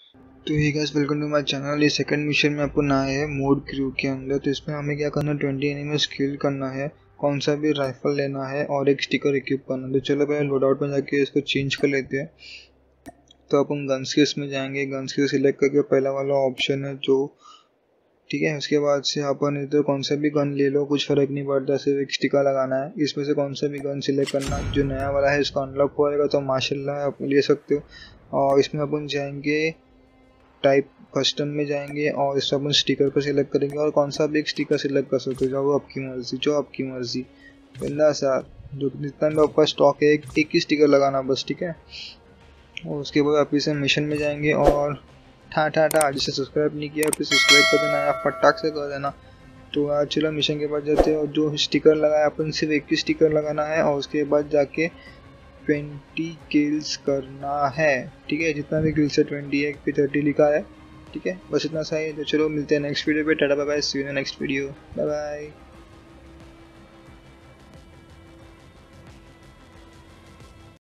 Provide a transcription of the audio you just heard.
तो hey guys, welcome to my channel. ये second mission में अपन आए हैं मोड क्रू के अंदर। तो इसमें हमें क्या करना है, 20 एनिमल्स किल करना है, कौन सा भी राइफल लेना है और एक स्टिकर इक्विप करना है। तो चलो पहले लोड आउट में जाके इसको चेंज कर लेते हैं। तो अपन गन्स के इसमें जाएंगे, गन्स के सिलेक्ट करके पहला वाला ऑप्शन है जो, ठीक है। उसके बाद से अपन इधर कौन सा भी गन ले लो, कुछ फर्क नहीं पड़ता, सिर्फ एक स्टिकर लगाना है। इसमें से कौन सा भी गन सिलेक्ट करना, जो नया वाला है इसका अनलॉक होएगा तो माशाल्लाह आप ले सकते हो। और इसमें अपन जाएंगे टाइप कस्टम में जाएंगे और इस अपन स्टिकर पर सिलेक्ट करेंगे और कौन सा भी एक स्टिकर सिलेक्ट कर सकते हो, जो आपकी मर्जी, जो आपकी मर्जी। बंदा सा जो जितना भी आपका स्टॉक है एक ही स्टिकर लगाना बस, ठीक है। और उसके बाद वापिस से मिशन में जाएंगे और जिसे सब्सक्राइब नहीं किया फिर सब्सक्राइब कर देना या फटाक से कर देना। तो आज चलो मिशन के बाद जाते हैं और जो स्टिकर लगाया अपन सिर्फ एक ही स्टिकर लगाना है और उसके बाद जाके 20 किल्स करना है, ठीक है। जितना भी किल्स है 20 है, पे 30 लिखा है, ठीक है। बस इतना सा ही। तो चलो मिलते हैं नेक्स्ट वीडियो पे। Tata bye bye, see you in next video, bye bye.